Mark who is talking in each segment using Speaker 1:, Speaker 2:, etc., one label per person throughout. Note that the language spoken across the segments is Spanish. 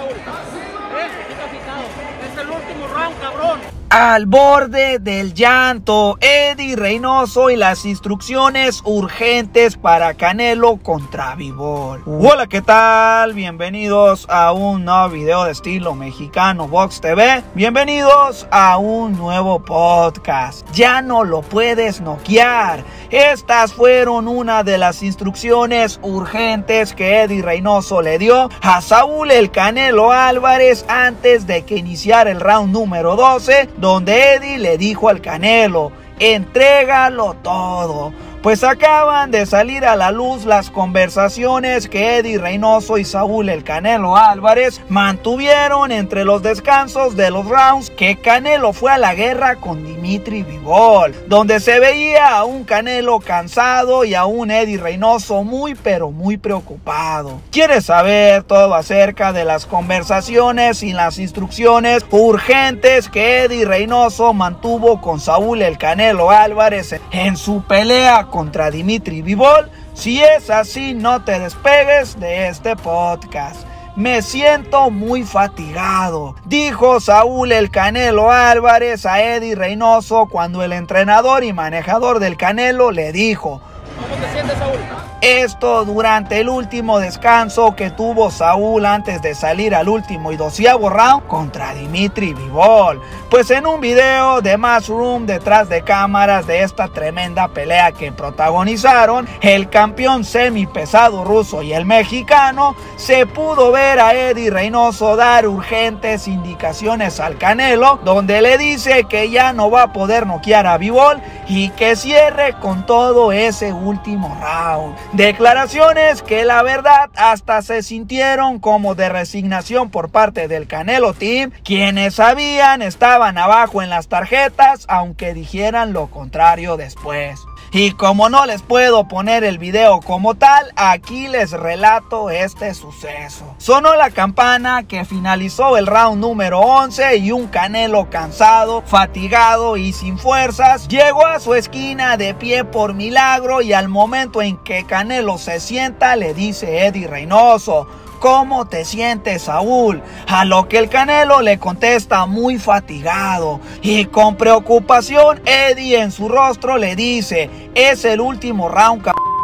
Speaker 1: Saúl. Es el último round, cabrón.
Speaker 2: Al borde del llanto, Eddie Reynoso y las instrucciones urgentes para Canelo contra Bivol. Hola, ¿qué tal? Bienvenidos a un nuevo video de estilo mexicano Box TV. Bienvenidos a un nuevo podcast. Ya no lo puedes noquear. Estas fueron una de las instrucciones urgentes que Eddie Reynoso le dio a Saúl el Canelo Álvarez antes de que iniciara el round número 12, donde Eddie le dijo al Canelo: entrégalo todo. Pues acaban de salir a la luz las conversaciones que Eddie Reynoso y Saúl el Canelo Álvarez mantuvieron entre los descansos de los rounds que Canelo fue a la guerra con Dimitri Bivol, donde se veía a un Canelo cansado y a un Eddie Reynoso muy pero muy preocupado. ¿Quieres saber todo acerca de las conversaciones y las instrucciones urgentes que Eddie Reynoso mantuvo con Saúl el Canelo Álvarez en su pelea contra Dimitri Bivol? Si es así, no te despegues de este podcast. Me siento muy fatigado, dijo Saúl el Canelo Álvarez a Eddie Reynoso cuando el entrenador y manejador del Canelo le dijo:
Speaker 1: ¿Cómo te sientes, Saúl?
Speaker 2: Esto durante el último descanso que tuvo Saúl antes de salir al último y 12º round contra Dimitri Bivol. Pues en un video de Matchroom detrás de cámaras de esta tremenda pelea que protagonizaron el campeón semipesado ruso y el mexicano, se pudo ver a Eddie Reynoso dar urgentes indicaciones al Canelo, donde le dice que ya no va a poder noquear a Bivol y que cierre con todo ese último round. Declaraciones que la verdad hasta se sintieron como de resignación por parte del Canelo Team, quienes sabían estaban abajo en las tarjetas, aunque dijeran lo contrario después. Y como no les puedo poner el video como tal, aquí les relato este suceso. Sonó la campana que finalizó el round número 11 y un Canelo cansado, fatigado y sin fuerzas llegó a su esquina de pie por milagro, y al momento en que Canelo se sienta le dice Eddie Reynoso: ¿cómo te sientes, Saúl? A lo que el Canelo le contesta muy fatigado y con preocupación. Eddie en su rostro le dice: es el último round,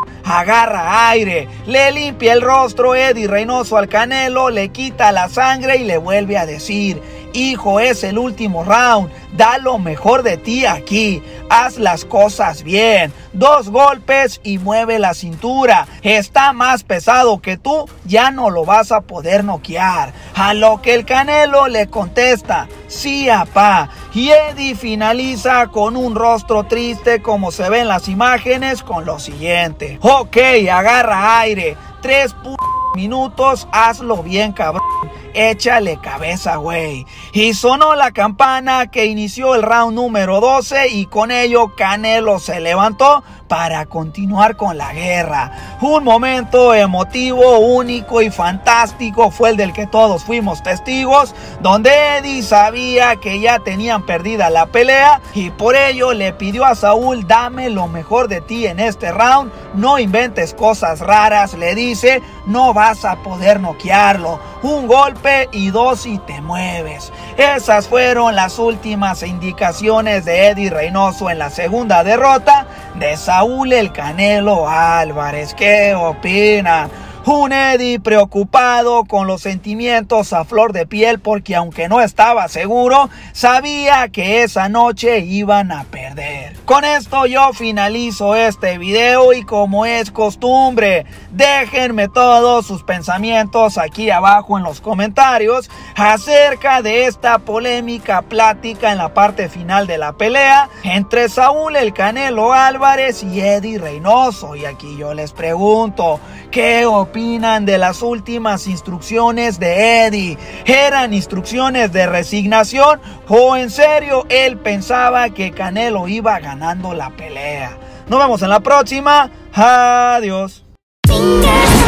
Speaker 2: agarra aire. Le limpia el rostro Eddie Reynoso al Canelo, le quita la sangre y le vuelve a decir: hijo, es el último round, da lo mejor de ti aquí, haz las cosas bien, 2 golpes y mueve la cintura, está más pesado que tú, ya no lo vas a poder noquear. A lo que el Canelo le contesta: sí, apá. Y Eddie finaliza con un rostro triste, como se ve en las imágenes, con lo siguiente: ok, agarra aire, 3 minutos, hazlo bien, cabrón. Échale cabeza, güey. Y sonó la campana que inició el round número 12 y con ello Canelo se levantó para continuar con la guerra. Un momento emotivo, único y fantástico fue el del que todos fuimos testigos, donde Eddie sabía que ya tenían perdida la pelea y por ello le pidió a Saúl: dame lo mejor de ti en este round, no inventes cosas raras, le dice, no vas a poder noquearlo, 1 golpe y 2 y te mueves. Esas fueron las últimas indicaciones de Eddie Reynoso en la segunda derrota de Saúl el Canelo Álvarez. ¿Qué opinan? Un Eddie preocupado, con los sentimientos a flor de piel, porque aunque no estaba seguro, sabía que esa noche iban a perder. Con esto yo finalizo este video y, como es costumbre, déjenme todos sus pensamientos aquí abajo en los comentarios acerca de esta polémica plática en la parte final de la pelea entre Saúl el Canelo Álvarez y Eddie Reynoso. Y aquí yo les pregunto: ¿qué opinan de las últimas instrucciones de Eddie? ¿Eran instrucciones de resignación o en serio él pensaba que Canelo iba ganando la pelea? Nos vemos en la próxima. Adiós.